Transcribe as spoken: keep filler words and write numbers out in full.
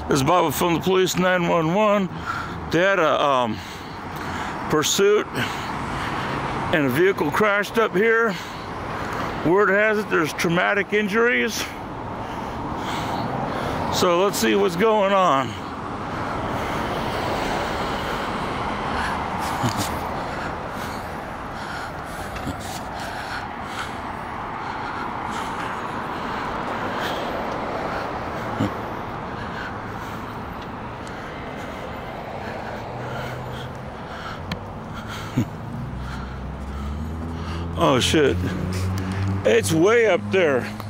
This is Bobby from the police nine one one. They had a um, pursuit and a vehicle crashed up here. Word has it there's traumatic injuries. So let's see what's going on. Oh shit, it's way up there.